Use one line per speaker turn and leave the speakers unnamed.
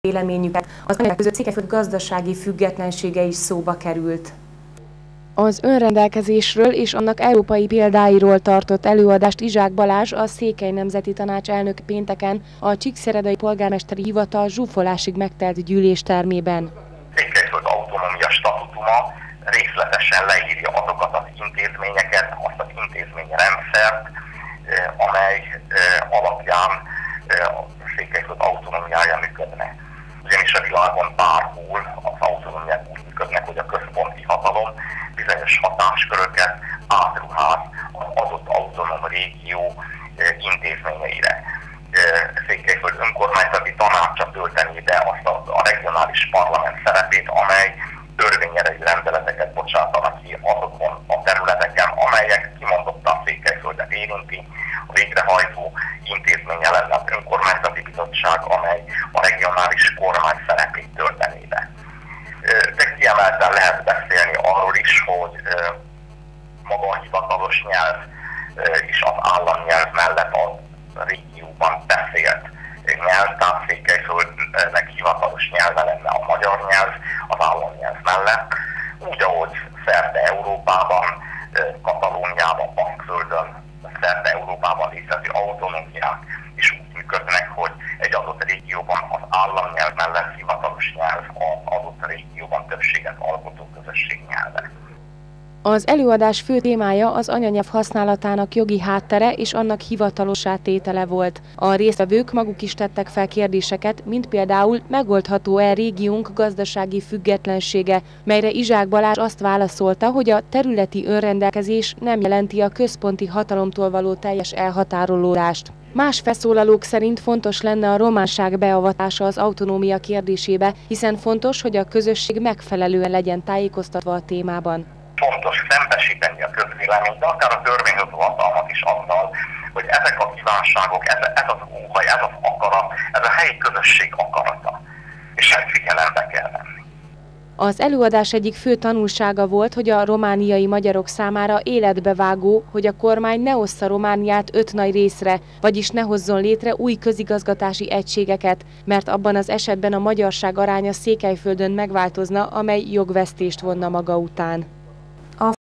véleményüket. Az anyagok között Székelyföld gazdasági függetlensége is szóba került.
Az önrendelkezésről és annak európai példáiról tartott előadást Izsák Balázs, a Székely Nemzeti Tanács elnöke pénteken a Csíkszeredai Polgármesteri Hivatal zsúfolásig megtelt gyűléstermében.
Székelyföld autonómia statutuma részletesen leírja azokat az intézményeket, azt az intézményrendszert, amely alapján a Székelyföld autonómiája működne. Ugyanis a világon bárhol az autonómiák úgy működnek, hogy a központi hatalom bizonyos hatásköröket átruház az adott autonóm régió intézményeire. Székelyföld önkormányzati tanácsa tölteni be azt a regionális parlament szerepét, amely törvényerejű rendeleteket bocsátanak ki azokon a területeken, amelyek kimondottan Székelyföldet érinti. A végrehajtó intézménye lenne az önkormányzati bizottság, amely a regionális kormány szerepét töltené be. De kiemelten lehet beszélni arról is, hogy maga a hivatalos nyelv és az államnyelv mellett a régióban beszélt nyelv, tehát Székelyföldnek hivatalos nyelve lenne a magyar nyelv az államnyelv mellett, úgy, ahogy szerte Európában, Katalóniában, Bankföldön, szerte Európában létező autonómiák is úgy működnek, hogy egy adott régióban az államnyelv mellett hivatalos nyelv az adott régióban többséget alkotó közösség nyelve.
Az előadás fő témája az anyanyelv használatának jogi háttere és annak hivatalossá tétele volt. A résztvevők maguk is tettek fel kérdéseket, mint például megoldható-e régiónk gazdasági függetlensége, melyre Izsák Balázs azt válaszolta, hogy a területi önrendelkezés nem jelenti a központi hatalomtól való teljes elhatárolódást. Más felszólalók szerint fontos lenne a románság beavatása az autonómia kérdésébe, hiszen fontos, hogy a közösség megfelelően legyen tájékoztatva a témában.
Fontos szembesíteni a közvéleményt, de akár a törvényhozó hatalmat is azzal, hogy ezek a kívánságok, ez az óhaj, ez az akarat, ez a helyi közösség akarata. És ezt figyelembe kell venni.
Az előadás egyik fő tanulsága volt, hogy a romániai magyarok számára életbevágó, hogy a kormány ne ossza Romániát 5 nagy részre, vagyis ne hozzon létre új közigazgatási egységeket, mert abban az esetben a magyarság aránya Székelyföldön megváltozna, amely jogvesztést vonna maga után.